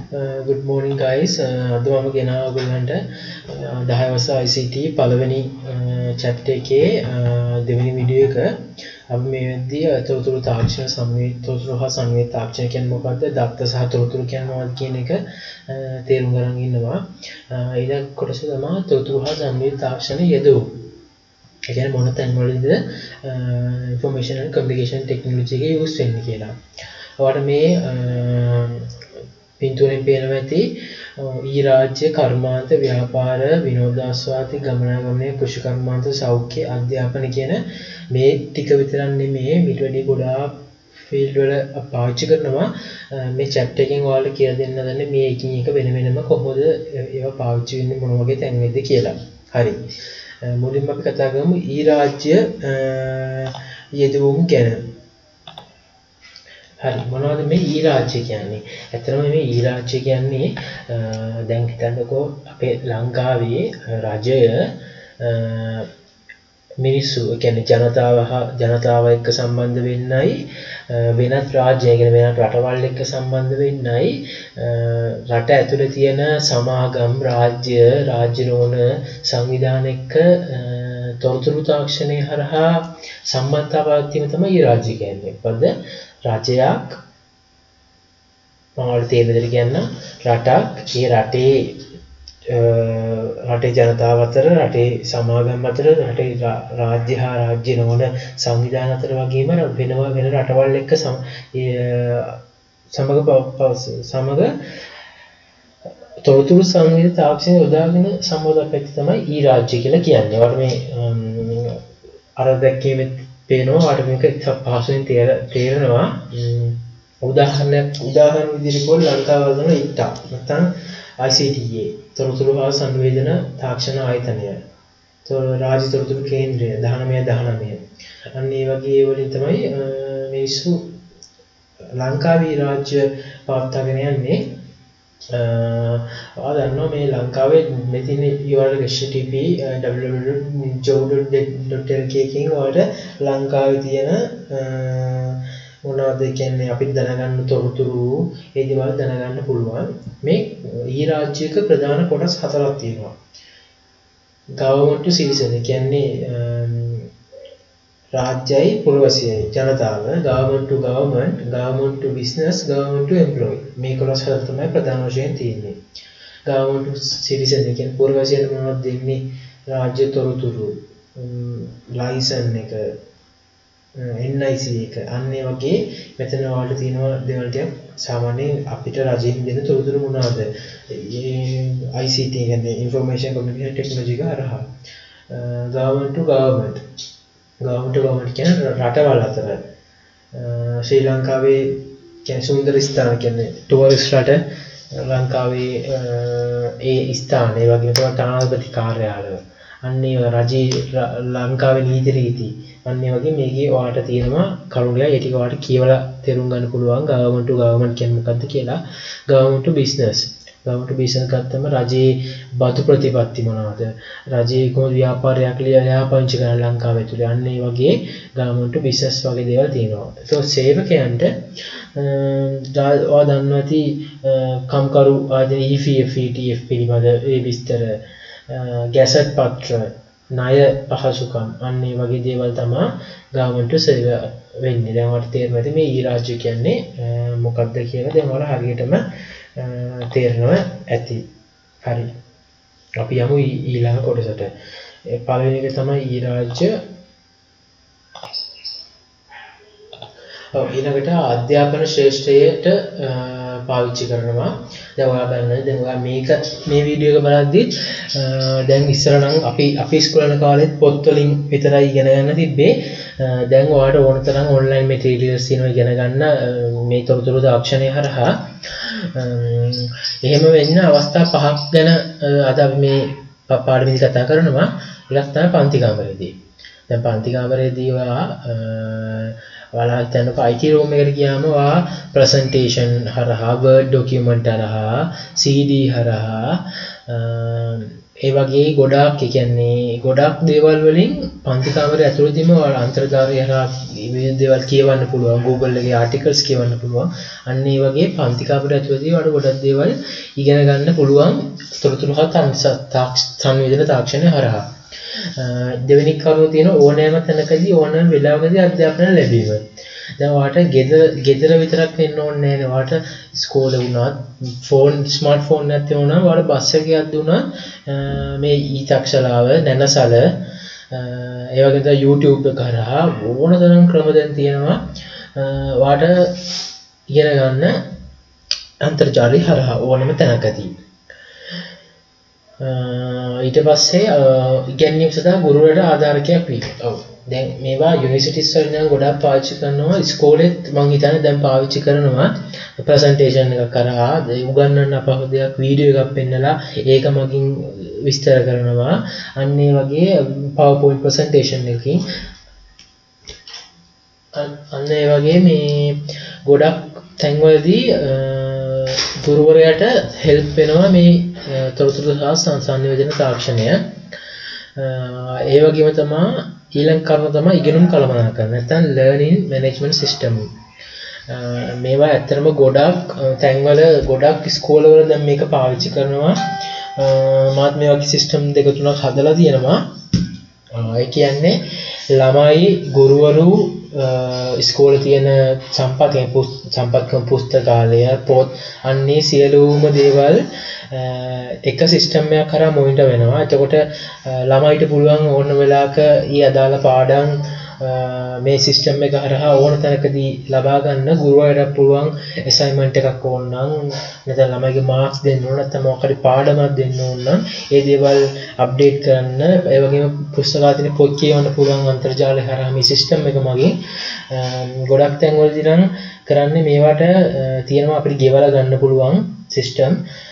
Good morning guys. අද මම ගෙනා ඔයගොල්ලන්ට 10 වසර ICT පළවෙනි chapter එකේ දෙවෙනි වීඩියෝ එක අපි මේ වෙද්දී තොරතුරු තාක්ෂණ තොරතුරු හා සංවේදී තාක්ෂණ කියන්නේ මොකක්ද? දත්ත සහ තොරතුරු කියන්නේ මොකක්ද කියන එක තේරුම් ගන්න ඉන්නවා. ඊළඟ කොටස තමයි තොරතුරු හා සංවේදී තාක්ෂණ යෙදවීම. ඒ කියන්නේ මොන තැන්වලද information and communication technology එක use වෙන්නේ කියලා. ඔයාලට මේ පින්තූරෙන් පේනවා ඇති ඊ රාජ්‍ය කර්මාන්ත ව්‍යාපාර විනෝදාස්වාදී ගමනාගමනය කෘෂි කර්මාන්ත සෞඛ්‍ය අධ්‍යාපන කියන මේ ටික විතරක් නෙමෙයි ඊට වැඩි ගොඩාක් ෆීල්ඩ් වල පාවිච්චි කරනවා මේ chapter එකෙන් ඔයාලට කියලා දෙන්න දන්නේ මේ එකින් එක වෙන වෙනම කොහොමද ඒවා පාවිච්චි වෙන්නේ මොන වගේ තැන් වෙද්ද කියලා. හරි. මුලින්ම අපි කතා කරමු ඊ රාජ්‍ය යෙදවීම් ගැන. හරි මොනවද මේ ඊ රාජ්‍ය කියන්නේ? ඇත්තටම මේ ඊ රාජ්‍ය කියන්නේ දැන් හිතන්නකෝ අපේ ලංකාවේ රජය මිනිස්සු කියන්නේ ජනතාව එක්ක සම්බන්ධ වෙන්නයි වෙනත් රාජ්‍ය කියන්නේ වෙනත් රටවල් එක්ක සම්බන්ධ වෙන්නයි රට ඇතුලේ තියෙන සමාගම් රාජ්‍ය රෝණ සංවිධාන එක්ක තොරතුරු තාක්ෂණය හරහා සම්බන්ධතාව පවතින තමයි ඊ රාජ්‍ය කියන්නේ. මොකද රජයක් මාවල් තේරුම් ගන්න රටක් ඒ රටේ ජනතාව අතර රටේ සමාගම් අතර රටේ රාජ්‍ය හා රාජ්‍ය නොවන සංවිධාන අතර වගේම වෙන රටවල් එක්ක සමග තොරතුරු සංවේදී තාක්ෂණය යොදාගෙන සම්බන්ධ පැති තමයි ඊ රාජ්‍ය කියලා කියන්නේ. ඒවට මේ අර දැක්කීමේ පේනවා වාට මේක පහසුවෙන් තේරෙනවා. උදාහරණ විදිහට ගොල් ලංකාව වල ඉට්ටා නැත්නම් ICTA තොරතුරු හා සංවේදන තාක්ෂණ ආයතනය. රාජ්‍ය තොරතුරු කේන්ද්‍රය 19. අන්න ඒ වගේ වලින් තමයි මිනිස්සු ලංකාවේ රාජ්‍ය පවත්වාගෙන යන්නේ. දන්නවා මේ ලංකාවේ මෙතින URL http www.job.lk එකකින් ඔයාලට ලංකාවේ තියෙන මොනවද කියන්නේ අපි දැනගන්න තොරතුරු ඒ දේවල් දැනගන්න පුළුවන්. මේ ඊ රාජ්‍යයක ප්‍රධාන කොටස් හතරක් තියෙනවා. government to citizen කියන්නේ රාජ්‍යයි පුරවැසියයි ජනතාව, government to business, government to employee. මේ කොටස් හතර තමයි ප්‍රධාන වශයෙන් තියෙන්නේ. government to citizen කියන්නේ පුරවැසියන්ට මොනවද දෙන්නේ? රාජ්‍ය තොරතුරු, ලයිසන් එක, NIC එක. අන්න ඒ වගේ මෙතන ඔයාලට තියෙනවා දේවල් ටික සාමාන්‍යයෙන් අපිට රජයෙන් දෙන තොරතුරු මොනවද? ICT කියන්නේ information communication technology එක හරහා. government to government කියන්නේ රටවල් අතර ශ්‍රී ලංකාවේ කියන්නේ සුන්දර ස්ථාන කියන්නේ ටුවරිස්ට් රට ලංකාවේ ඒ ස්ථාන ඒ වගේම තමයි තානාපති කාර්යාලය අන්න ඒ රජයේ ලංකාවේ නීති රීති අන්න ඒ වගේ මේකේ ඔයාලට තියෙනවා කරුණුලා ඒ ටික ඔයාලට කියවලා තේරුම් ගන්න පුළුවන් government to government කියන්නේ මොකක්ද කියලා. government to business ගත්තම රජයේ බදු ප්‍රතිපත්ති මොනවද? රජයේ කොහොමද ව්‍යාපාරයක් ලියාපදිංචි කරන ලංකාව ඇතුලේ අන්න ඒ වගේ government to business වගේ දේවල් තියෙනවා. ඒක සේවකයන්ට ඔයා දන්නවා ඇති කම්කරු ආදී EPF ETF පිළිබඳ ඒ විස්තර ගැසට් පත්‍ර ණය පහසුකම් අන්න ඒ වගේ දේවල් තමයි government to serve වෙන්නේ. දැන් ඔයාලට තේරෙනවා ඇති මේ ඊ රාජ්‍ය කියන්නේ මොකක්ද කියලා දැන් ඔයාලා හරියටම තේරෙනවා ඇති. හරි. අපි යමු ඊළඟ කොටසට. පළවෙනි එක තමයි ඊ රාජ්‍ය. ඊළඟට අධ්‍යාපන ශ්‍රේෂ්ඨයට පාවිච්චි කරනවා. දැන් ඔයා බලන්න දැන් ඔයා මේ වීඩියෝ එක බලද්දි දැන් ඉස්සර නම් අපි ඉස්කෝලේ යන කාලෙත් පොත් වලින් විතරයි ඉගෙන ගන්න තිබ්බේ. දැන් ඔයාලට ඕන තරම් ඔන්ලයින් මැටීරියල්ස් තියෙනවා ඉගෙන ගන්න මේ තොරතුරු තාක්ෂණය හරහා. එහෙම වෙන්න අවස්ථා 5ක් ගැන අද අපි මේ පාඩමේදී කතා කරනවා. එකක් තමයි පන්ති කාමරයේදී. දැන් පන්ති කාමරේදී ඔයාලා හිතන්නකෝ IT room එකට ගියාම ඔයා presentation හරහා word document හරහා CD හරහා ඒ වගේ ගොඩාක් ඒ කියන්නේ ගොඩාක් දේවල් වලින් පන්ති කාමරේ ඇතුළතදීම ඔයාලා අන්තර්ජාලය හරහා විවිධ දේවල් කියවන්න පුළුවන් Google එකේ articles කියවන්න පුළුවන් අන්න ඒ වගේ පන්ති කාමරේ ඇතුළතදී ඔයාලට ගොඩක් දේවල් ඉගෙන ගන්න පුළුවන් තොරතුරු සංවේදන තාක්ෂණය හරහා දෙවෙනි කරුණ තියෙන ඕනෑම තැනකදී ඕනෑම වෙලාවකදී අධ්‍යාපනය ලැබීම. දැන් ඔයාලට ගෙදර විතරක් වෙන්න ඕනේ නැහැ නේ. ඔයාලට ඉස්කෝලේ වුණත් ස්මාර්ට්ෆෝන් නැත්නම් වුණා ඔයාලට බස් එකේ යද්දී වුණා මේ ඊතක්ෂලාව නැනසල ඒ වගේම තමයි YouTube එක කරා ඕන තරම් ක්‍රම දැන් තියෙනවා ඔයාලට ඉගෙන ගන්න අන්තර්ජාලය හරහා ඕනම තැනකදී. ඊට පස්සේ ඉගෙනීම සඳහා ගුරුවරයාට ආධාරකයක් වීම. ඔව්. දැන් මේවා යුනිවර්සිටිස් වල නම් ගොඩාක් පාවිච්චි කරනවා. ඉස්කෝලේත් මම හිතන්නේ දැන් පාවිච්චි කරනවා. ප්‍රසන්ටේෂන් එකක් කරා උගන්වන්න අපහසු දෙයක් වීඩියෝ එකක් පෙන්නලා ඒක මගින් විස්තර කරනවා. අන්න ඒ වගේ PowerPoint presentation එකකින් අන්න ඒ වගේ මේ ගොඩක් තැන්වලදී ගුරුවරයාට හෙල්ප් වෙනවා මේ තොරතුරු සහ සංවේදන තාක්ෂණය. ඒ වගේම තමයි ඊළඟ කරුණ තමයි ඉගෙනුම් කළමනාකරණ. නැත්නම් learning management system. මේවා ඇත්තටම ගොඩක් තැන්වල ගොඩක් ඉස්කෝලවල දැන් මේක පාවිච්චි කරනවා. මාත් මේ වගේ සිස්ටම් දෙක තුනක් හදලා තියෙනවා. ඒ කියන්නේ ළමයි ගුරුවරු ඉස්කෝලේ තියෙන සම්පත්කම් පුස්තකාලය පොත් අන්නේ සියලුම දේවල් එක සිස්ටම් එකක් කරා මොනිටර් වෙනවා. එතකොට ළමයිට පුළුවන් ඕන වෙලාවක ඊ අදාළ පාඩම් මේ සිස්ටම් එක හරහා ඕන තැනකදී ලබා ගන්න. ගුරුවරයාට පුළුවන් assignment එකක් ඕන නම් නැත්නම් ළමයිගේ marks දෙන්න ඕන නැත්නම් මොකක් හරි පාඩමක් දෙන්න ඕන නම් ඒ දේවල් අප්ඩේට් කරන්න. ඒ වගේම පුස්තකාලේ පොත් කියවන්න පුළුවන් අන්තර්ජාලය හරහා මේ සිස්ටම් එක මගින්. ගොඩක් තැන්වලදී නම් කරන්නේ මේවට තියෙනවා අපිට ගෙවලා ගන්න පුළුවන් සිස්ටම්.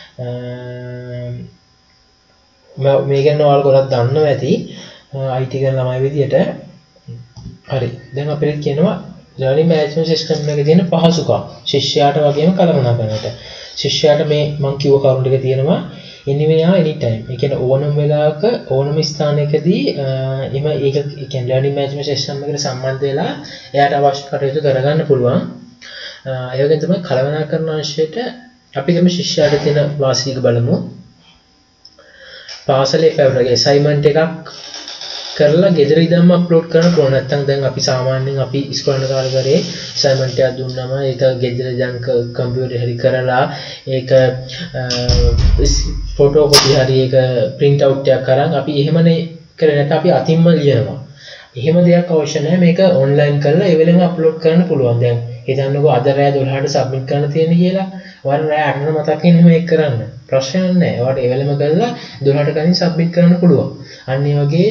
මේ ගැන ඔයාලා ගොඩක් දන්නවා ඇති IT කරන ළමයි විදියට. හරි. දැන් අපිට කියනවා learning management system එකේ තියෙන පහසුකම් ශිෂ්‍යයාට වගේම කළමනාකරණයට. ශිෂ්‍යයාට මේ මම කිව්ව කරුණු ටික තියෙනවා anywhere anytime. ඒ කියන්නේ ඕනම වෙලාවක ඕනම ස්ථානයකදී ඒක කියන්නේ learning management system එකට සම්බන්ධ වෙලා එයාට අවශ්‍ය කටයුතු කරගන්න පුළුවන්. ඒ වගේම තමයි කළමනාකරණ අංශයට අපි ගම ශිෂ්‍යයාට තියෙන වාසියක බලමු. පාසලේ පැවරගේ assignment එකක් කරලා ගෙදර ඉඳන්ම අප්ලෝඩ් කරන්න පුළුවන්. නැත්නම් දැන් අපි සාමාන්‍යයෙන් අපි ඉස්කෝලේ කාලේ කරේ assignment එකක් දුන්නාම ඒක ගෙදර ඉඳන් කම්පියුටර් හරි කරලා ඒක ෆොටෝ කොපි හරි ඒක print out එකක් කරන් අපි එහෙමනේ කරේ. නැත්නම් අපි අතින්ම ලියනවා. එහෙම දෙයක් අවශ්‍ය නැහැ. මේක ඔන්ලයින් කරලා ඒ වෙලෙම අප්ලෝඩ් කරන්න පුළුවන්. දැන් හිතන්නකෝ අද රෑ 12ට සබ්මිට් කරන්න තියෙන කියලා. ඔයාලා රෑ 8ට මතක් වෙන්නේ මේක කරන්න. ප්‍රශ්නයක් නැහැ. ඔයාලට ඒ වෙලෙම කරලා 12ට කලින් සබ්මිට් කරන්න පුළුවන්. අන්න ඒ වගේ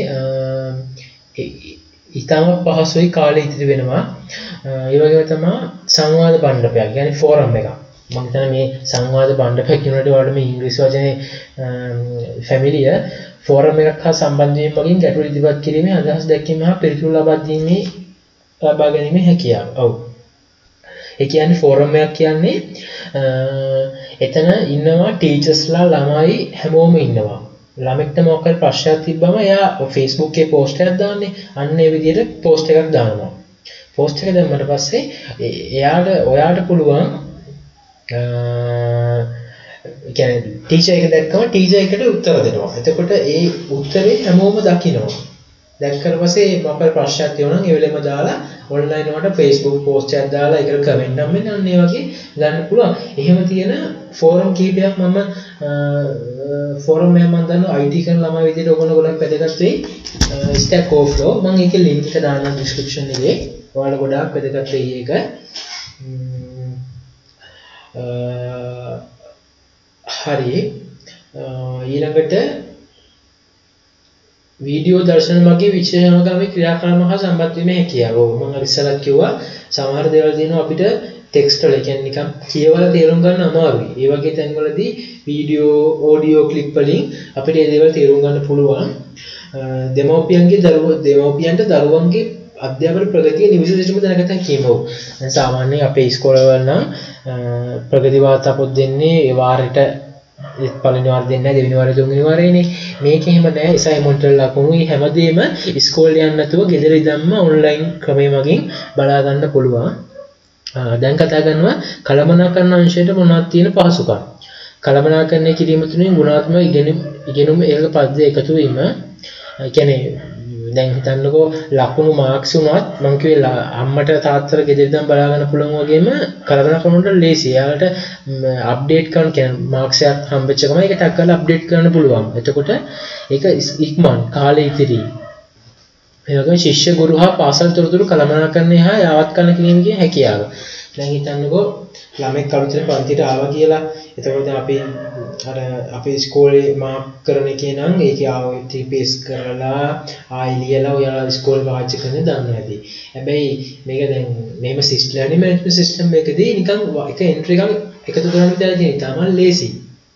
ඊටම පහසුයි කාලය ඉතිරි වෙනවා. ඒ වගේම තමයි සංවාද මණ්ඩපයක්. يعني ෆෝරම් එකක්. මම හිතන්නේ මේ සංවාද මණ්ඩපයක් කියනකොට ඔයාලට මේ ඉංග්‍රීසි වචනේ ෆැමිලියර් ෆෝරම් එකක් හා සම්බන්ධ වීම මගින් ගැටළු ඉදිරිපත් කිරීමේ අදහස් දැක්වීම හා පිළිතුරු ලබා ගැනීමේ හැකියාව. ඔව්. ඒ කියන්නේ ෆෝරම් එකක් කියන්නේ එතන ඉන්නවා ටීචර්ස්ලා ළමයි හැමෝම ඉන්නවා. ළමෙක්ට මොකක් හරි ප්‍රශ්නයක් තිබ්බම එයා Facebook එකේ පෝස්ට් එකක් දාන්නේ. අන්න ඒ විදිහට පෝස්ට් එකක් දානවා. පෝස්ට් එක දැම්මට පස්සේ ඔයාට පුළුවන් කියන්නේ ටීචර් එක දැක්කම ටීචර් එකට උත්තර දෙනවා. එතකොට ඒ උත්තරේ හැමෝම දකිනවා. දැක්කට පස්සේ මොකක් හරි ප්‍රශ්නයක් තියෙනවා නම් ඒ වෙලෙම දාලා ඔන්ලයින් වලට Facebook පෝස්ට් එකක් දාලා ඒකට කමෙන්ට් නම් වෙන අන්න ඒ වගේ ගන්න පුළුවන්. එහෙම තියෙන ෆෝරම් කීපයක් මම ෆෝරම් එක මම දන්නවා IT කරන ළමයි විදිහට ඔයගොල්ලෝ ගොඩක් වැදගත් වෙයි. Stack Overflow මම ඒකේ link එක දානවා description එකේ. ඔයාලා ගොඩාක් වැදගත් වෙයි ඒක. හරි. ඊළඟට වීඩියෝ දර්ශන මගින් විශේෂණකාමී ක්‍රියාකාරකම් හා සම්බන්ධ වීමේ හැකියාව. මම අර ඉස්සරහ කිව්වා සමහර දේවල් දිනන අපිට ටෙක්ස්ට් වල කියන්නේ නිකන් කියවලා තේරුම් ගන්න අමාරුයි. ඒ වගේ තැන්වලදී වීඩියෝ ඔඩියෝ ක්ලිප් වලින් අපිට මේ දේවල් තේරුම් ගන්න පුළුවන්. දෙමව්පියන්ට දරුවන්ගේ අධ්‍යාපන ප්‍රගතිය නිවිසෙටම දැනගන්න කියමු. දැන් සාමාන්‍යයෙන් අපේ ඉස්කෝලවල නම් ප්‍රගති වාර්තා පොත් දෙන්නේ ඒ වාරෙට පළවෙනි වාරේ දෙන්නේ නැහැ, දෙවෙනි වාරේ තුන්වෙනි වාරේනේ. මේක එහෙම නැහැ. assignment වල ලකුණු හැමදේම ඉස්කෝලේ යන්න නැතුව ගෙදර ඉඳන්ම ඔන්ලයින් ක්‍රමයේ මගින් බලා ගන්න පුළුවන්. දැන් කතා කරනවා කළමනාකරන අංශයට මොනවද තියෙන පහසුකම්. කළමනාකරණය කිරීම තුළින් ගුණාත්මක ඉගෙනුම ඒක පද්‍ය එකතු වීම. කියන්නේ දැන් හිතන්නකෝ ලකුණු මාක්ස් උනත් මම කිව්වේ අම්මට තාත්තට ගෙදර ඉඳන් බලා ගන්න පුළුවන් වගේම කළමනාකරන වලට ලේසි. එයාලට අප්ඩේට් කරන කියන්නේ මාක්ස් එකක් හම්බෙච්ච ගමන් ඒක ටක් කරලා අප්ඩේට් කරන්න පුළුවන්. එතකොට ඒක ඉක්මන් කාලේ ඉතිරි. ඒ වගේම ශිෂ්‍ය ගුරු හා පාසල් තොරතුරු කළමනාකරණය හා යාවත් කරන කිරීමේ හැකියාව. දැන් හිතන්නකෝ ළමෙක් කලුතරේ පන්තිට ආවා කියලා. එතකොට අපි ඉස්කෝලේ මාක් කරන එකේ නම් ඒකේ ආයෙත් පේස් කරලා ආයෙ ලියලා ඔයාලා ඉස්කෝලේ පාවිච්චි කරන්න දන්නවා ඇති. හැබැයි මේක දැන් මෙහෙම ලර්නින් මැනේජ්මන්ට් සිස්ටම් එකකදී නිකන් එක එන්ට්‍රි එකක් එකතු කරන්න විතරයි තියෙන්නේ. තමයි ලේසි.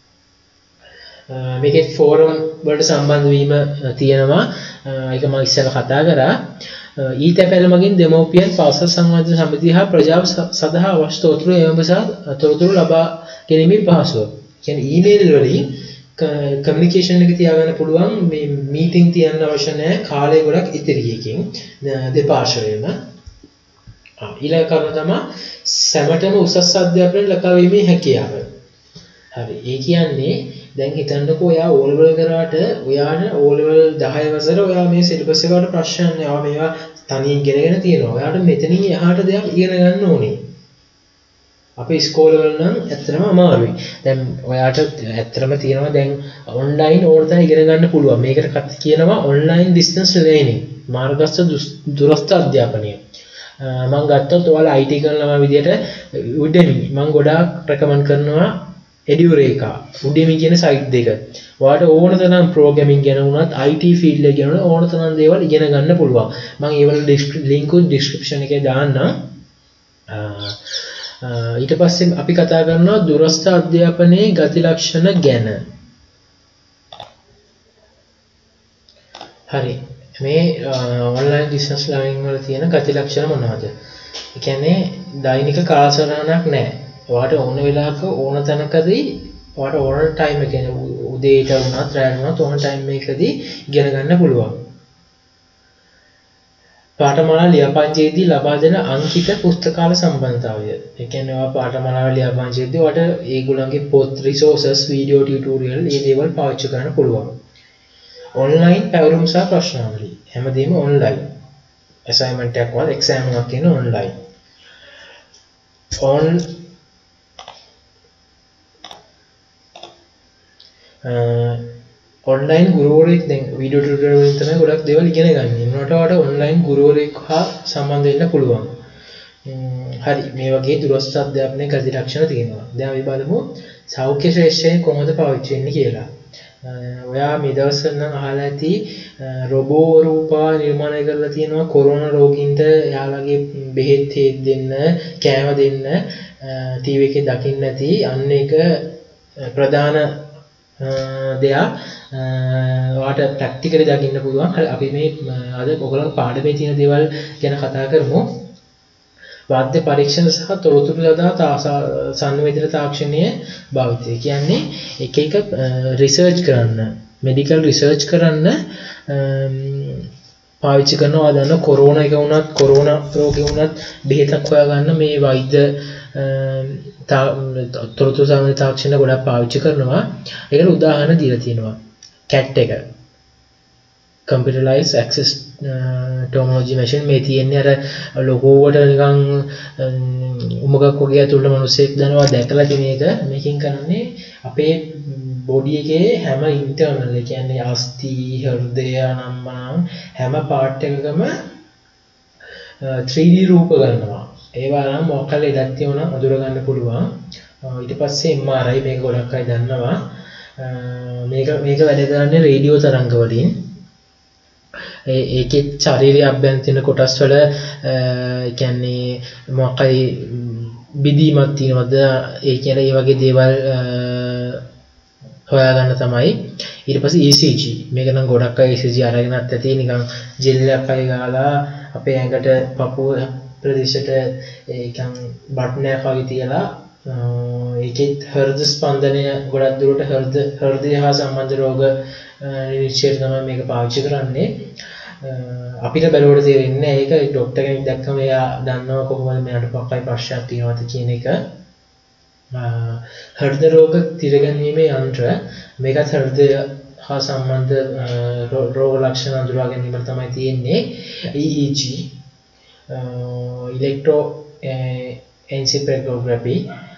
මේකේ ෆෝරම් වලට සම්බන්ධ වීම තියෙනවා. ඒක මම ඉස්සෙල්ලා කතා කරා. ඊතැපැල මගින් දෙමව්පියන් පාසල් සංවර්ධන සමිතිය හා ප්‍රජාව සඳහා අවශ්‍ය තොරතුරු තොරතුරු ලබා ගැනීමේ පහසුව. කියන්නේ ඊමේල් වලින් කමියුනිකේෂන් එක තියාගන්න පුළුවන්. මේ මීටින් තියන්න අවශ්‍ය නැහැ. කාලය ගොඩක් ඉතිරි එකකින් දෙපාර්ශ්වයෙන්ම. ඊළඟ කරුණ තමයි සැමටම උසස් අධ්‍යාපනය ලබා වීමේ හැකියාව. හරි. ඒ කියන්නේ දැන් හිතන්නකෝ ඔයා O level කරාට ඔයාට O level 10 වසර ඔයා මේ සිලබස් එකට ප්‍රශ්න නැහැ. මේවා තනියෙන් ඉගෙනගෙන තියෙනවා. ඔයාට මෙතනින් එහාට දෙයක් ඉගෙන ගන්න ඕනේ. අපේ ඉස්කෝලේ වල නම් ඇත්තටම අමාරුයි. දැන් ඔයාට ඇත්තටම තියෙනවා දැන් ඔන්ලයින් ඕනතරම් ඉගෙන ගන්න පුළුවන්. මේකට කියනවා ඔන්ලයින් ඩිස්ටන්ස් ලර්නින්. මාර්ගස්ත දුරස්ථ අධ්‍යාපනය. මම ගත්තොත් ඔයාලා IT කරන ළමයි විදියට Udemy මම ගොඩාක් රෙකමන්ඩ් කරනවා. Edureka Udemy කියන සයිට් දෙක. ඔයාලට ඕන තරම් ප්‍රෝග්‍රෑමින් ගැන වුණත් IT ෆීල්ඩ් එක ගැන ඕන තරම් දේවල් ඉගෙන ගන්න පුළුවන්. මම ඒවල ලින්ක් උත් ඩිස්ක්‍රිප්ෂන් එකේ දාන්නම්. ඊට පස්සේ අපි කතා කරනවා දුරස්ථ අධ්‍යාපනයේ ගති ලක්ෂණ ගැන. හරි. මේ ඔන්ලයින් ඩිස්ටන්ස් ලර්නින් වල තියෙන ගති ලක්ෂණ මොනවද? ඒ කියන්නේ දෛනික කාලසටහනක් නැහැ. ඔයාට ඕන වෙලාවක ඕන තැනකදී ඔයාට ඕන ටයිම් එක කියන්නේ උදේට වුණත් රැට වුණත් ඕන ටයිම් එකකදී ඉගෙන ගන්න පුළුවන්. පාඨමාලා ලියාපදිංචියේදී ලබා දෙන අංකිත පුස්තකාල සම්බන්ධතාවය. ඒ කියන්නේ ඔයා පාඨමාලාව ලියාපදිංචියේදී ඔයාට ඒගොල්ලන්ගේ පොත් රිසෝසස් වීඩියෝ ටියුටෝරියල් මේ දේවල් පාවිච්චි කරන්න පුළුවන්. ඔන්ලයින් පැවරුම් සහ ප්‍රශ්නාවලි හැමදේම ඔන්ලයින්. අසයින්මන්ට් එකක් වල එක්සෑම් එකක් කියන ඔන්ලයින්. ඔන්ලයින් ගුරුවරයෙක් දැන් වීඩියෝ ටියුටෝරියල් වලින් තමයි ගොඩක් දේවල් ඉගෙන ගන්න. ඒනට වඩා ඔන්ලයින් ගුරුවරයෙක් හා සම්බන්ධ වෙන්න පුළුවන්. හරි මේ වගේ දුරස්ථ අධ්‍යාපනයේ ගති ලක්ෂණ තියෙනවා. දැන් අපි බලමු සෞඛ්‍ය ශ්‍රේෂ්ඨයෙන් කොහොමද පාවිච්චි වෙන්නේ කියලා. ඔයා මේ දවස්වල නම් අහලා ඇති රොබෝ රූපා නිර්මාණය කරලා තියෙනවා කොරෝනා රෝගීන්ට යාළගේ බෙහෙත් දෙන්න, කෑම දෙන්න ටීවී එකේ දකින්න ඇති. අන්න ඒක ප්‍රධාන දෙයක්. ඔයාට ප්‍රැක්ටිකලි දකින්න පුළුවන්. හරි අපි මේ අද ඔයගොල්ලෝ පාඩමේ තියෙන දේවල් ගැන කතා කරමු. වාද්‍ය පරීක්ෂණ සහ තොරතුරු සඳහා සංවේදන තාක්ෂණය භාවිතය. කියන්නේ එක එක රිසර්ච් කරන්න, මෙඩිකල් රිසර්ච් කරන්න පාවිච්චි කරනවා. දන්න කොරෝනා එක වුණත්, කොරෝනා රෝගේ වුණත් බෙහෙතක් හොයාගන්න මේ වෛද්‍ය තොරතුරු සංවේදන තාක්ෂණ ගොඩක් පාවිච්චි කරනවා. ඒකට උදාහරණ දීලා තියෙනවා. CAT එක computerized access tomography machine මේ තියෙන්නේ අර ලොකෝවට නිකන් උමගක් වගේ ඇතුළට මිනිස්සෙක් දනවා දැකලා තියෙන එක. මේකෙන් කරන්නේ අපේ බොඩි එකේ හැම ඉන්ටර්නල් ඒ කියන්නේ අස්ථි, හෘදය, අනම්මනම් හැම පාර්ට් එකකම 3D රූප ගන්නවා. ඒවා නම් මොකක්ද ඉඩක් තියෙනවා අඳුර ගන්න පුළුවන්. ඊට පස්සේ MRI මේක ගොඩක් අය දන්නවා. මේක වැඩ කරන්නේ රේඩියෝ තරංග වලින්. ඒකේ ශාරීරික අභ්‍යන්තරික කොටස් වල කියන්නේ මොකක්යි බිඳීමක් තියෙනවද ඒ කියන ඒ වගේ දේවල් හොයාගන්න තමයි. ඊට පස්සේ ECG මේක නම් ගොඩක් අය ECG අරගෙනත් ඇති නිකන් ජෙල්ලයක් අය ගාලා අපේ ඇඟට පපුව ප්‍රදේශයට ඒකන් බට්නයක් වගේ තියලා ඒකෙත් හෘද ස්පන්දනය ගොඩක් දුරට හෘදය හා සම්බන්ධ රෝග නිරීක්ෂණයට තමයි මේක පාවිච්චි කරන්නේ. අපිට බැලුවට තේරෙන්නේ ඒක ડોක්ටර් කෙනෙක් දැක්කම එයා දන්නවා කොහොමද මෙයාට පපයි ප්‍රශ්නයක් තියෙනවද කියන එක. හෘද රෝග තිරගැනීමේ යන්ත්‍ර මේකත් හෘදය හා සම්බන්ධ රෝග ලක්ෂණ අඳුරා ගැනීමට තමයි තියෙන්නේ. EEG ඉලෙක්ට්‍රෝ එන්සෙෆැලෝග්‍රැෆි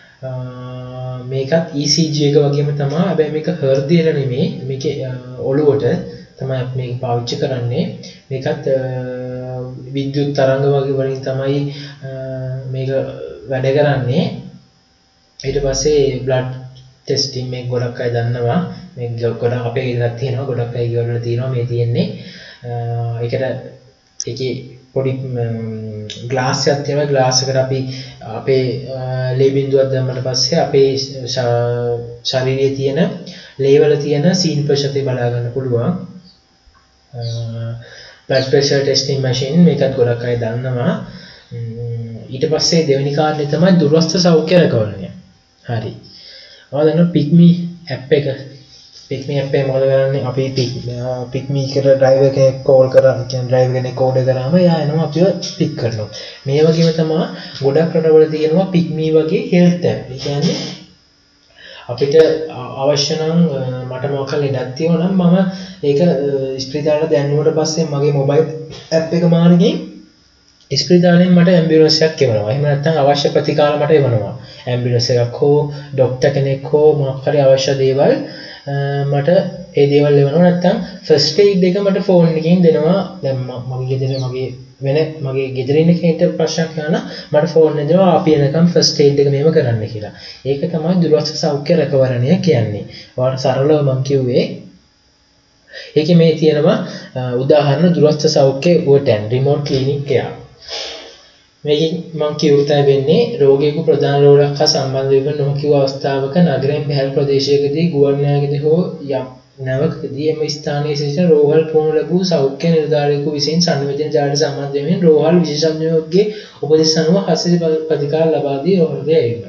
මේකත් ECG එක වගේම තමයි. හැබැයි මේක හෘදයට නෙමෙයි මේකේ ඔළුවට තමයි අපි මේක පාවිච්චි කරන්නේ. මේකත් විද්‍යුත් තරංග වගේ වලින් තමයි මේක වැඩ කරන්නේ. ඊට පස්සේ බ්ලඩ් ටෙස්ටිං මේක ගොඩක් අය දන්නවා. මේක ගොඩක් අපේ ගෙදරක් තියෙනවා. ගොඩක් අය ගෙවල් වල තියෙනවා මේ තියෙන්නේ. ඒකට ඒකේ පොඩි ග්ලාස් එකක් තියෙනවා. ග්ලාස් එකට අපි අපේ ලේ බිඳුවක් දැම්මට පස්සේ අපේ ශරීරයේ තියෙන ලේ වල තියෙන සීනි ප්‍රතිශතය බලා ගන්න පුළුවන්. blood pressure testing machine මේකත් ගොඩක් අය දන්නවා. ඊට පස්සේ දෙවෙනි කාරණේ තමයි දුරස්ථ සෞඛ්‍ය රැකවරණය. හරි. ඔයාලා දන්නවා පික්මි ඇප් එක. පික්මි ඇප් එක මොකද කරන්නේ? අපි පික්මි එකට ඩ්‍රයිවර් කෙනෙක් කෝල් කරා. කියන්නේ ඩ්‍රයිවර් කෙනෙක් කෝල් කරාම එයා එනවා අපිව පික් කරනවා. මේ වගේම තමයි ගොඩක් රටවල තියෙනවා පික්මි වගේ හෙල්ත් ඇප්. ඒ කියන්නේ අපිට අවශ්‍ය නම් මට මොකක් හරි ලෙඩක් තියෙනවා නම් මම ඒක ස්පිරිතාලෙට දැන්නුවට පස්සේ මගේ මොබයිල් ඇප් එක මාර්ගයෙන් ස්පිරිතාලෙන් මට ඇම්බියුලන්ස් එකක් එවනවා. එහෙම නැත්නම් අවශ්‍ය ප්‍රතිකාර මට එවනවා. ඇම්බියුලන්ස් එකක් හෝ ડોක්ටර් කෙනෙක් හෝ මොකක් හරි අවශ්‍ය දේවල් මට ඒ දේවල් එවනවා. නැත්නම් ෆස්ට් එයිඩ් එක මට ෆෝන් එකකින් දෙනවා. දැන් මගේ ගෙදර මගේ ගෙදර ඉන්න කෙනෙක්ට ප්‍රශ්නයක් ආවම මට ෆෝන් එකෙන් දෙනවා අපි එනකම් ෆස්ට් එයිඩ් එක මෙහෙම කරන්න කියලා. ඒක තමයි දුරස්ථ සෞඛ්‍ය රැකවරණය කියන්නේ. ඔයාලට සරලව මම කිව්වේ ඒකේ මේ තියෙනවා උදාහරණ දුරස්ථ සෞඛ්‍ය උවටැන් රිමෝට් ක්ලිනික් කෙයා. මේකෙන් මම කියුවා වෙන්නේ රෝගියෙකු ප්‍රධාන රෝගයක් හා සම්බන්ධ වෙන නොකියු අවස්ථාවක නගරයෙන් බැහැර ප්‍රදේශයකදී ගුවන් යානයකදී හෝ යම් නැවකදී එම ස්ථානයේ සිටින රෝහල් පුහුණු ලැබූ සෞඛ්‍ය නිලධාරියෙකු විසින් සංවේදන ජාලයට සම්බන්ධ වෙමින් රෝහල් විශේෂඥයෙකුගේ උපදෙස් අනුව හසිරි ප්‍රතිකාර ලබා දී රෝහලට යැවීම.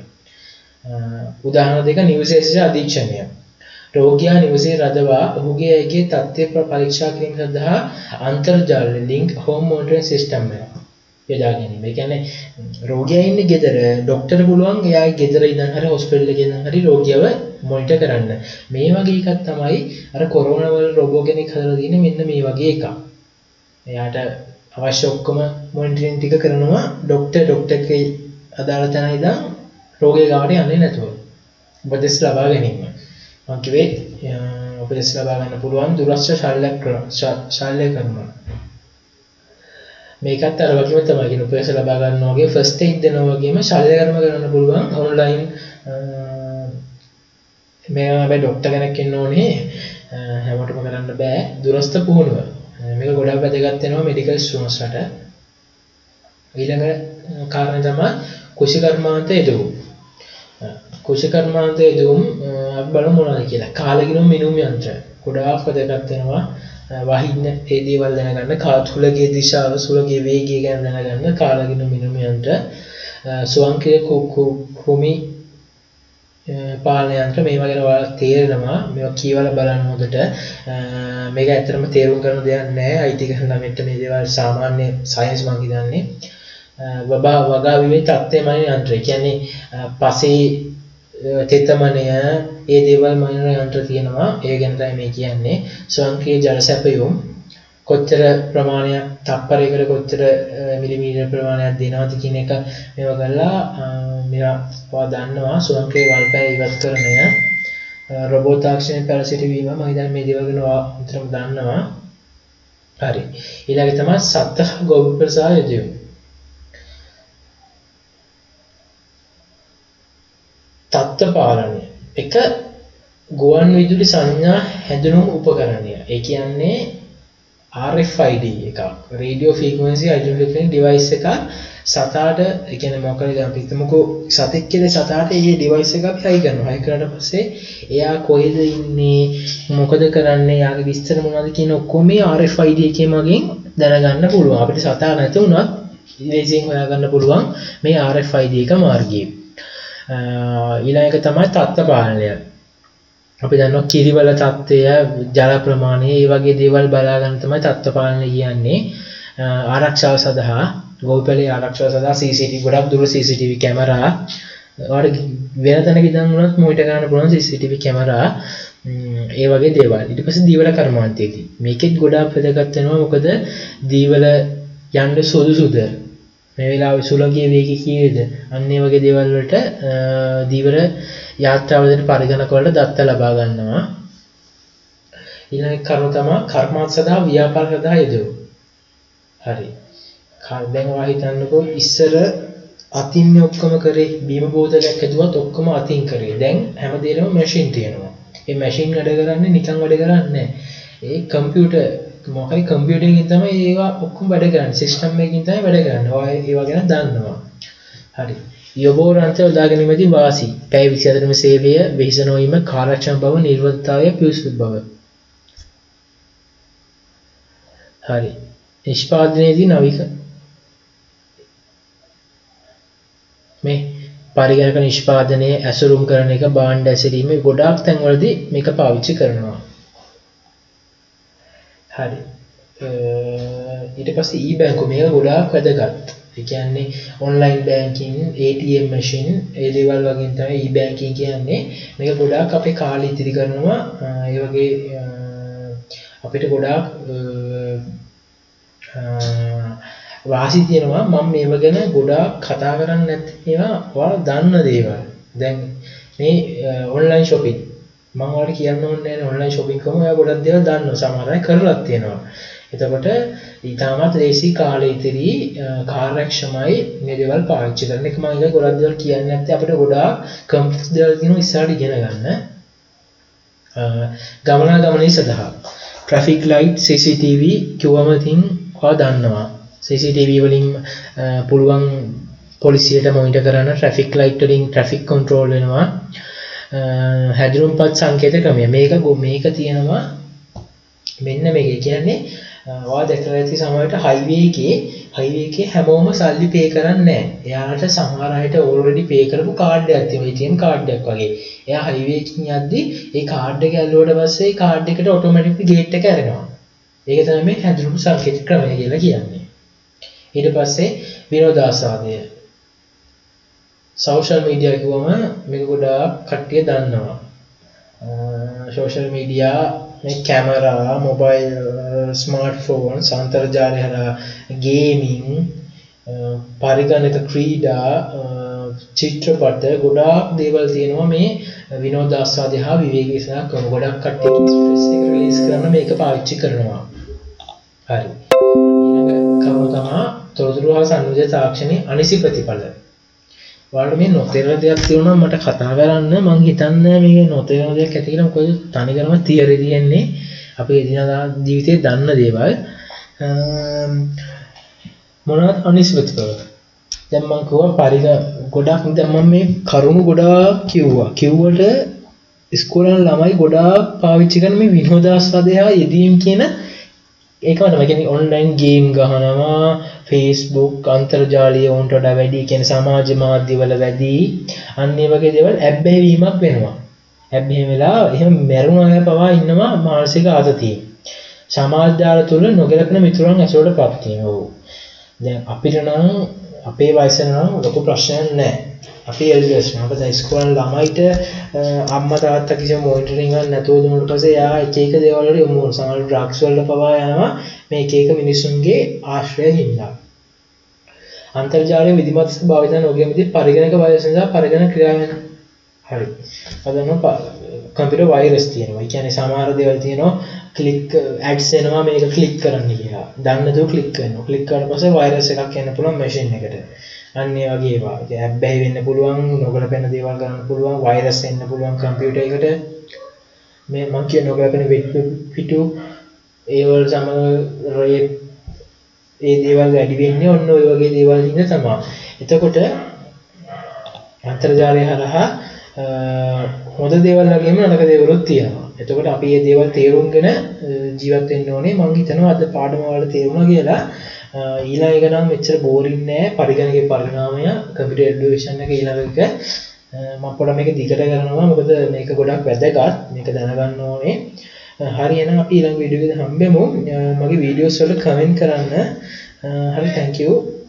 උදාහරණ දෙක නිවසේශ අධීක්ෂණය. රෝගියා නිවසේ රඳවා ඔහුගේ ඇගේ තත්ත්වය පරීක්ෂා කිරීම සඳහා අන්තර්ජාල ලින්ක් හෝම් මොනිටරින් සිස්ටම් එක යොදා ගැනීම. ඒ කියන්නේ රෝගියා ඉන්නේ ගෙදර ડોක්ටර් පුළුවන් එයාගේ ගෙදර ඉඳන් හරි හොස්පිටල් එකේ ඉඳන් හරි රෝගියව මොනිටර් කරන්න. මේ වගේ එකක් තමයි අර කොරෝනා වල රොබෝ කෙනෙක් හදලා තියෙන මෙන්න මේ වගේ එකක්. එයාට අවශ්‍ය ඔක්කොම මොනිටරින් ටික කරනවා ડોක්ටර්ගේ අදාළ තැන ඉඳන් රෝගිය ගාවට යන්නේ නැතුව. උපදෙස් ලබා ගැනීම. මම කිව්වේ උපදෙස් ලබා ගන්න පුළුවන් දුරස්ථ ශල්‍ය කරනවා. මේකත් අර වගේම තමයි කියන උපදෙස් ලබා ගන්නවා වගේ ෆස්ට් එයිඩ් දෙනවා වගේම ශල්‍ය කර්ම කරන්න පුළුවන් ඔන්ලයින්. මේවා හැබැයි ડોක්ටර් කෙනෙක් ඉන්න ඕනේ හැමෝටම කරන්න බෑ. දුරස්ථ පුහුණුව මේක ගොඩක් වැදගත් වෙනවා මෙඩිකල් ස්ටුඩන්ට්ස්ලට. ඊළඟ කාරණේ තමයි කුෂිකර්මාන්ත යෙදවීම. කුෂිකර්මාන්ත යෙදවීම අපි බලමු මොනවද කියලා. කාලගිනුම් මිනුම් යන්ත්‍ර ගොඩාක් වැදගත් වෙනවා. වහින්න ඒ දේවල් දැනගන්න, කාතුලගේ දිශාව, සුලගේ වේගය ගැන දැනගන්න කාලගිනුම් මිනුම් යන්ත්‍ර. ස්වයංක්‍රීය කුමි පාලන යන්ත්‍ර මේවා ගැන ඔයාලට තේරෙනවා. මේවා කියවලා බලන්න හොඳට. මේක ඇත්තටම තේරුම් ගන්න දෙයක් නෑ. IT කරන ළමයින්ට මේ දේවල් සාමාන්‍ය සයන්ස් මං හිතන්නේ. වගා විමේ තත්ත්වමය යන්ත්‍රය. කියන්නේ පසේ තෙතමනය ඒ දේවල් මනින යන්ත්‍ර තියෙනවා. ඒ ගැන තමයි මේ කියන්නේ. ස්වයංක්‍රීය ජල සැපයුම් කොච්චර ප්‍රමාණයක් තප්පරයකට කොච්චර මිලිමීටර ප්‍රමාණයක් දෙනවද කියන එක මේවා කරලා මේවා දන්නවා. ස්වයංක්‍රීය වල්පැය ඉවත් කරනය, රොබෝට් තාක්ෂණය පැලසිට වීම මම හිතන්නේ මේ දේවල් ගැන ඔයාලටම දන්නවා. හරි. ඊළඟට තමයි සත්ත්ව ගොවි ප්‍රසාර යෙදවීම. තත්ත්ව පාලනය එක ගුවන් විදුලි සංඥා හැඳුනුම් උපකරණය. ඒ කියන්නේ RFID එකක් radio frequency identifying device එකක් සතාට ඒ කියන්නේ මොකද අපි හිතමුකෝ සතෙක් කියලා සතාට මේ device එක අපි හයි කරනවා. හයි කරාට පස්සේ එයා කොහෙද ඉන්නේ මොකද කරන්නේ යාගේ විස්තර මොනවද කියන ඔක්කොම මේ RFID එකේ මගින් දැනගන්න පුළුවන්. අපිට සතා නැති වුණත් ඉලෙසියෙන් හොයාගන්න පුළුවන් මේ RFID එක මාර්ගයේ. ඊළඟ එක තමයි තත්ත්ව පාලනය. අපි දන්නවා කිරිවල තත්ත්වය, ජල ප්‍රමාණය, මේ වගේ දේවල් බලා ගන්න තමයි තත්ත්ව පාලනය කියන්නේ. ආරක්ෂාව සඳහා ගෝපලේ ආරක්ෂාව සඳහා CCTV ගොඩක් දුර CCTV කැමරා වල වෙන තැනක ඉඳන් උනත් මොනිටර් කරන්න පුළුවන් CCTV කැමරා ඒ වගේ දේවල්. ඊට පස්සේ දීවල කර්මාන්තයේදී මේකෙත් ගොඩාක් වැදගත් වෙනවා. මොකද දීවල යන්න සුදුසුද මේ වෙලාවේ සුළඟේ වේගය කීයද අන්න ඒ වගේ දේවල් වලට දීවල යාත්‍රාවලදී පරිගණක වලට දත්ත ලබා ගන්නවා. ඊළඟ කරුණ තමයි කර්මාන්ත සඳහා ව්‍යාපාර සඳහා යෙදවීම. හරි. දැන් ඔයා හිතන්නකෝ ඉස්සර අතින් ඔක්කොම කරේ බීම බෝතලයක් හදුවත් ඔක්කොම අතින් කරේ. දැන් හැමදේම මැෂින් තියෙනවා. ඒ මැෂින් වැඩ කරන්නේ නිකන් වැඩ කරන්නේ නැහැ. ඒ කම්පියුටර් මොකයි කම්පියුටින්ගෙන් තමයි ඒවා ඔක්කොම වැඩ කරන්නේ. සිස්ටම් එකකින් තමයි වැඩ කරන්නේ. ඔයා ඒවා ගැන දන්නවා. හරි. යෝබෝරන්තය උදා ගැනීමේදී වාසි. පැය 24ම සේවය, වෙහෙස නොවීම, කාර්යක්ෂම බව, නිර්වෘතතාවය, පියුසුදු බව. හරි. නිෂ්පාදනයේදී නවික මේ පරිගණක නිෂ්පාදනයේ ඇසුරුම් කරන එක භාණ්ඩ ඇසීමේ ගොඩාක් තැන්වලදී මේක පාවිච්චි කරනවා. හරි. ඊට පස්සේ e-බැංකු මේක ගොඩාක් වැදගත්. ඒ කියන්නේ ඔන්ලයින් බැංකින්, ATM මැෂින්, ඒ දේවල් වගේ තමයි e-බැංකින් කියන්නේ. මේක ගොඩාක් අපේ කාලය ඉතිරි කරනවා. ඒ වගේ අපිට ගොඩාක් වාසි තියෙනවා. මම මේව ගැන ගොඩාක් කතා කරන්නේ නැති ඒවා ඔයාලා දන්න දේවල්. දැන් මේ ඔන්ලයින් shopping මම ඔයාලට කියන්න ඕනේ නැහැ ඔන්ලයින් shopping කරන ඔයා ගොඩක් දේවල් දන්නවා. සමහර අය කරලත් තියෙනවා. එතකොට ඊටමත් ලේසි කාලය ඉතිරි කාර්යක්ෂමයි මේ දේවල් පාවිච්චි කරන එක. මම ඒක ගොඩක් දේවල් කියන්නේ නැත්නම් අපිට ගොඩාක් කම්ප්ලෙක්ස් දේවල් තියෙනවා ඉස්සරහට ඉගෙන ගන්න. ගමනාගමනයේ සඳහා traffic light CCTV කිව්වම තින් ඔයා දන්නවා. CCTV වලින් පුළුවන් පොලිසියට මොනිටර් කරන්න traffic light වලින් traffic control වෙනවා. හැඳුනුම්පත් සංකේත ක්‍රමය මේක තියෙනවා. මෙන්න මේක කියන්නේ ඔයා දැකලා ඇති සමහරවිට highway එකේ හැමෝම සල්ලි pay කරන්නේ නැහැ. එයාට සමහර අයට already pay කරපු කාඩ් එකක් තියෙනවා. ATM කාඩ් එකක් වගේ. එයා highway එකකින් යද්දි ඒ කාඩ් එක ඇල්ලුවට පස්සේ ඒ කාඩ් එකට automatically gate එක ඇරෙනවා. ඒක තමයි මේ හැඳුනුම් සංකේත ක්‍රමය කියලා කියන්නේ. ඊට පස්සේ විනෝදාස්වාදය. සෝෂල් මීඩියා කිව්වම මේක ගොඩාක් කට්ටිය දන්නවා. සෝෂල් මීඩියා මේ කැමරා, මොබයිල්, ස්මාර්ට්ෆෝන්ස්, අන්තර්ජාලය හරහා ගේමින්, පරිගණක ක්‍රීඩා, චිත්‍රපට ගොඩාක් දේවල් තියෙනවා මේ විනෝදාස්වාදය හා විවේකී සඳහා කරන. ගොඩක් කට්ටිය ස්ට්‍රෙස් එක රිලීස් කරන්න මේක පාවිච්චි කරනවා. හරි. ඊළඟ කරුණ තමයි තොරතුරු හා සංවේදී තාක්ෂණයේ අනිසි ප්‍රතිඵල. ඔයාලට මේ නොතේරෙන දෙයක් තියෙනවා මට කතා කරන්න මං හිතන්නේ මේක නොතේරෙන දෙයක් ඇති කියලා. මොකද තනිකරම තියරි තියෙන්නේ අපි එදිනදා ජීවිතේ දන්න දේවල්. මොනවද අනිසි ප්‍රතිඵල? දැන් මං කිව්වා ගොඩක් දැන් මම මේ කරුණු ගොඩාක් කිව්වට ඉස්කෝලේ ළමයි ගොඩාක් පාවිච්චි කරන මේ විනෝදාස්වාදය හා යෙදීම් කියන ඒකම තමයි කියන්නේ ඔන්ලයින් ගේම් ගහනවා Facebook අන්තර්ජාලය උන්ට වඩා වැඩි කියන සමාජ මාධ්‍ය වල වැඩි අන්න ඒ වගේ දේවල් ඇබ්බැහි වීමක් වෙනවා. ඇබ්බැහි වෙලා එහෙම මැරුණ අය පවා ඉන්නවා මානසික ආතතිය. සමාජ ජාල තුල නොගැලපෙන මිතුරන් ඇසුරටපත් වෙනවා. දැන් අපිට නම් අපේ වයසේ නම් ලොකු ප්‍රශ්නයක් නැහැ. අපි එල්ඩර්ස් නම් අපේ ඉස්කෝලේ ළමයිට අම්මා තාත්තා කිසිම මොනිටරින් එකක් නැතුව දුන්නාට පස්සේ යා එක එක දේවල් වල යොමු වෙනවා. සමහර ඩ්‍රග්ස් වලට පවා යනවා මේ එක එක මිනිසුන්ගේ ආශ්‍රය හින්දා. අන්තර්ජාලයේ විධිමත් භාවිත නොගෙමදී පරිගණක වෛරස් නිසා පරිගණක ක්‍රියාවෙන් හරි. අදන කම්පියුටර් වෛරස් තියෙනවා. ඒ කියන්නේ සමහර දේවල් තියෙනවා ක්ලික් ඇඩ්ස් එනවා මේක ක්ලික් කරන්න කියලා. දන්නේ නැතුව ක්ලික් කරනවා. ක්ලික් කරලා පස්සේ වෛරස් එකක් එන්න පුළුවන් මැෂින් එකට. අන්න ඒ වගේ ඒවා. ඒ ඇබ්බැහි වෙන්න පුළුවන්, නොගැලපෙන දේවල් ගන්න පුළුවන්, වෛරස් එන්න පුළුවන් කම්පියුටර් එකට. මේ මම කියන නොගැලපෙන පිටු ඒවල් සමග රේප් ඒ දේවල් වැඩි වෙන්නේ ඔන්න ඔය වගේ දේවල් හින්දා තමයි. එතකොට අන්තර්ජාලය හරහා හොඳ දේවල් වගේම නරක දේවලුත් තියෙනවා. එතකොට අපි මේ දේවල් තේරුම්ගෙන ජීවත් වෙන්න ඕනේ. මම හිතනවා අද පාඩම වලට තේරුණා කියලා. ඊළඟ එක නම් මෙච්චර බෝරින් නෑ. පරිගණකයේ පරිණාමය, කම්පියුටර් එඩුකේෂන් එක ඊළඟ එක මම පොඩ්ඩක් මේක දිගට කරනවා. මොකද මේක ගොඩක් වැදගත්. මේක දැනගන්න ඕනේ. හරි එහෙනම් අපි ඊළඟ වීඩියෝ එකේ හම්බෙමු. මගේ වීඩියෝස් වල කමෙන්ට් කරන්න. හරි thank you.